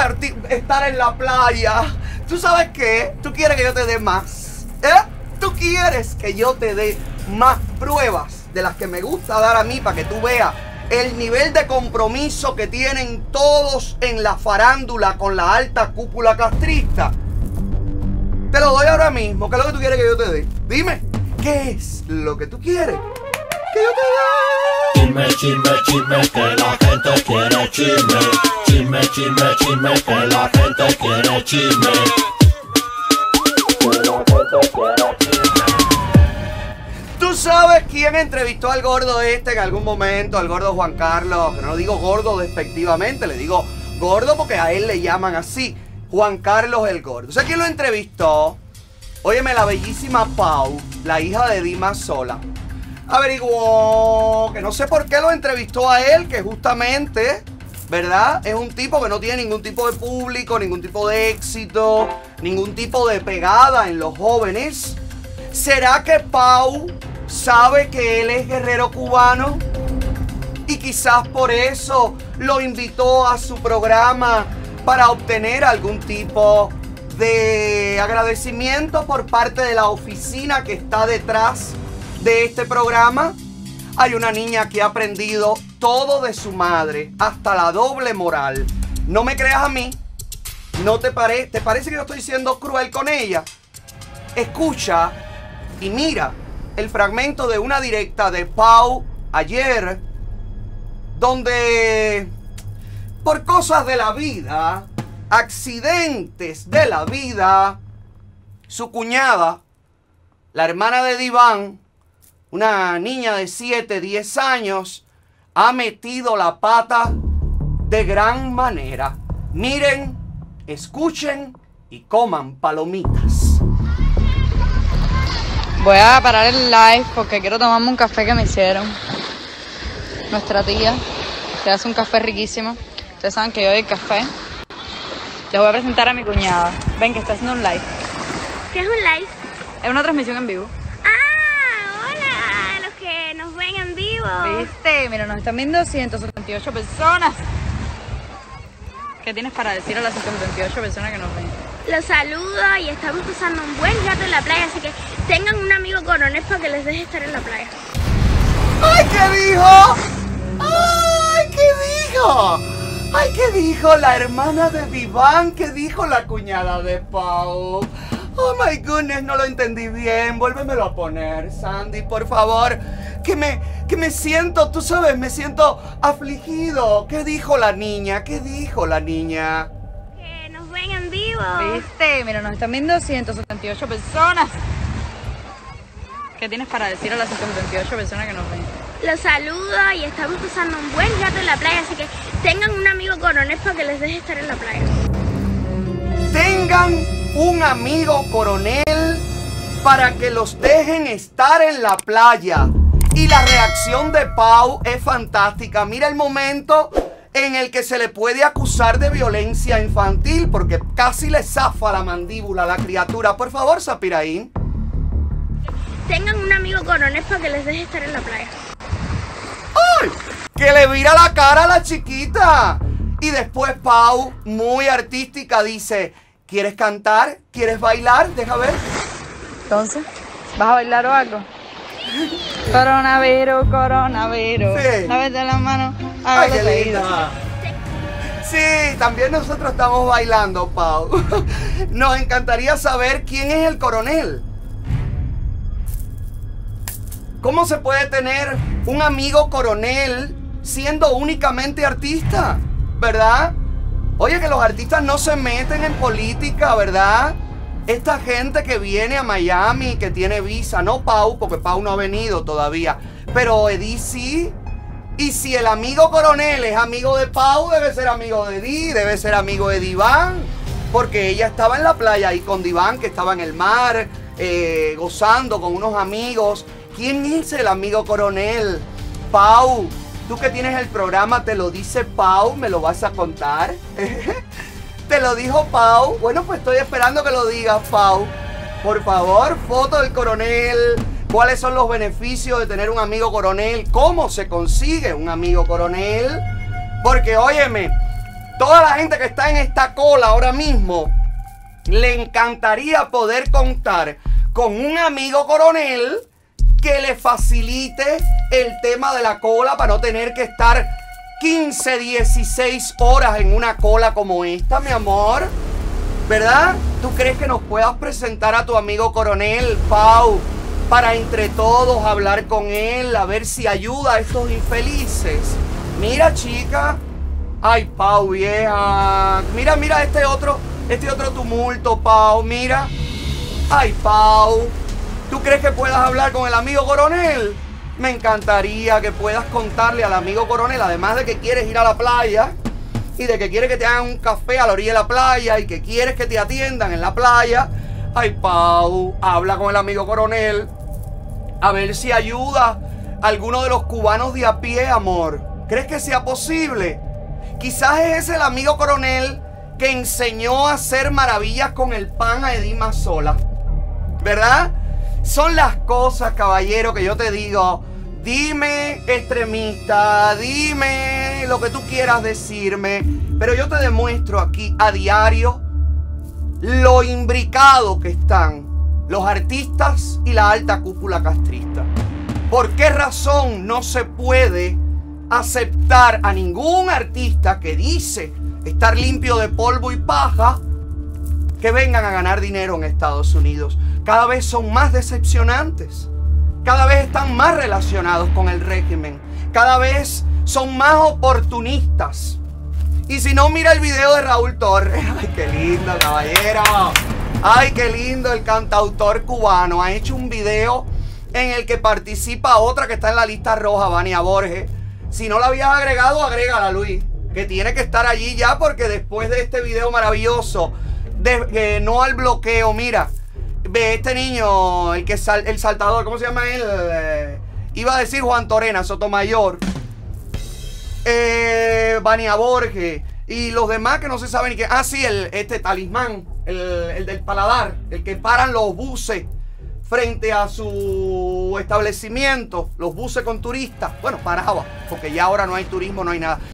estar en la playa. ¿Tú sabes qué? ¿Tú quieres que yo te dé más? ¿Tú quieres que yo te dé más pruebas de las que me gusta dar a mí para que tú veas el nivel de compromiso que tienen todos en la farándula con la alta cúpula castrista? Te lo doy ahora mismo. ¿Qué es lo que tú quieres que yo te dé? Dime, ¿qué es lo que tú quieres que yo te dé? Chisme, chisme, chisme, que la gente quiere chisme. Chisme, chisme, chisme, que la gente quiere chisme. Que la gente quiere chisme. ¿Tú sabes quién entrevistó al gordo este en algún momento? Al gordo Juan Carlos. Que no lo digo gordo despectivamente, le digo gordo porque a él le llaman así. Juan Carlos el Gordo. ¿Sabes quién lo entrevistó? Óyeme, la bellísima Pau, la hija de Dima Sola, averiguó que no sé por qué lo entrevistó a él, que justamente, ¿verdad? Es un tipo que no tiene ningún tipo de público, ningún tipo de éxito, ningún tipo de pegada en los jóvenes. ¿Será que Pau sabe que él es guerrero cubano? Y quizás por eso lo invitó a su programa para obtener algún tipo de agradecimiento por parte de la oficina que está detrás de este programa. Hay una niña que ha aprendido todo de su madre, hasta la doble moral. No me creas a mí. ¿No te parece que yo estoy siendo cruel con ella? Escucha y mira el fragmento de una directa de Pau ayer, donde por cosas de la vida, accidentes de la vida, su cuñada, la hermana de Diván, una niña de 7, 10 años, ha metido la pata de gran manera. Miren, escuchen y coman palomitas. Voy a parar el live porque quiero tomarme un café que me hicieron. Nuestra tía, que hace un café riquísimo. Ustedes saben que yo doy café. Les voy a presentar a mi cuñada. Ven que está haciendo un live. ¿Qué es un live? Es una transmisión en vivo. ¡Ah! ¡Hola! A los que nos ven en vivo. ¿Viste? Mira, nos están viendo 178 personas. ¿Qué tienes para decir a las 178 personas que nos ven? Los saludo y estamos pasando un buen rato en la playa, así que tengan un amigo coronel para que les deje estar en la playa. ¡Ay, qué dijo! ¡Ay, qué dijo! ¡Ay, qué dijo la hermana de Diván! ¿Qué dijo la cuñada de Pau? Oh my goodness, no lo entendí bien. Vuélvemelo a poner, Sandy, por favor. Que me siento, tú sabes, me siento afligido. ¿Qué dijo la niña? ¿Qué dijo la niña? Que nos ven en vivo. ¿Viste? Mira, nos están viendo 178 personas. ¿Qué tienes para decir a las 178 personas que nos ven? Los saludo y estamos pasando un buen rato en la playa, así que tengan un amigo coronel para que les deje estar en la playa. Tengan un amigo coronel para que los dejen estar en la playa. Y la reacción de Pau es fantástica. Mira el momento en el que se le puede acusar de violencia infantil, porque casi le zafa la mandíbula a la criatura. Por favor, Sapiraín. Tengan un amigo coronel para que les deje estar en la playa. ¡Ay! Que le vira la cara a la chiquita. Y después Pau, muy artística, dice: ¿quieres cantar? ¿Quieres bailar? Deja ver. Entonces, ¿vas a bailar o algo? Coronavirus, coronavirus. Sí. Lávate la mano. ¡Ay, qué linda! Sí, también nosotros estamos bailando, Pau. Nos encantaría saber quién es el coronel. ¿Cómo se puede tener un amigo coronel siendo únicamente artista? ¿Verdad? Oye, que los artistas no se meten en política, ¿verdad? Esta gente que viene a Miami, que tiene visa, no Pau, porque Pau no ha venido todavía, pero Edith sí. Y si el amigo coronel es amigo de Pau, debe ser amigo de Edith, debe ser amigo de Diván, porque ella estaba en la playa ahí con Diván, que estaba en el mar, gozando con unos amigos. ¿Quién es el amigo coronel? Pau, tú que tienes el programa, ¿te lo dice Pau? ¿Me lo vas a contar? ¿Te lo dijo Pau? Bueno, pues estoy esperando que lo digas, Pau. Por favor, foto del coronel. ¿Cuáles son los beneficios de tener un amigo coronel? ¿Cómo se consigue un amigo coronel? Porque, óyeme, Toda la gente que está en esta cola ahora mismo le encantaría poder contar con un amigo coronel que le facilite el tema de la cola para no tener que estar 15, 16 horas en una cola como esta, mi amor. ¿Verdad? ¿Tú crees que nos puedas presentar a tu amigo coronel, Pau, para entre todos hablar con él, a ver si ayuda a estos infelices? Mira, chica. Ay, Pau, vieja. Mira, mira este otro tumulto, Pau, mira. Ay, Pau. ¿Tú crees que puedas hablar con el amigo coronel? Me encantaría que puedas contarle al amigo coronel, además de que quieres ir a la playa y de que quieres que te hagan un café a la orilla de la playa y que quieres que te atiendan en la playa. Ay, Pau, habla con el amigo coronel a ver si ayuda a alguno de los cubanos de a pie, amor. ¿Crees que sea posible? Quizás es ese el amigo coronel que enseñó a hacer maravillas con el pan a Edith Mazola, ¿verdad? Son las cosas, caballero, que yo te digo. Dime, extremista, dime lo que tú quieras decirme, pero yo te demuestro aquí a diario lo imbricado que están los artistas y la alta cúpula castrista. ¿Por qué razón no se puede aceptar a ningún artista que dice estar limpio de polvo y paja que vengan a ganar dinero en Estados Unidos? Cada vez son más decepcionantes. Cada vez están más relacionados con el régimen. Cada vez son más oportunistas. Y si no, mira el video de Raúl Torres. ¡Ay, qué lindo, caballero! ¡Ay, qué lindo! El cantautor cubano ha hecho un video en el que participa otra que está en la lista roja, Vania Borges. Si no la habías agregado, agrégala, Luis. Que tiene que estar allí ya, porque después de este video maravilloso de no al bloqueo, mira. Ve, este niño, el saltador, ¿cómo se llama él? Iba a decir Juan Torena, Sotomayor. Vania Borges. Y los demás que no se saben ni qué. Ah, sí, este Talismán, el del paladar, el que paran los buses frente a su establecimiento, los buses con turistas. Bueno, paraba, porque ya ahora no hay turismo, no hay nada.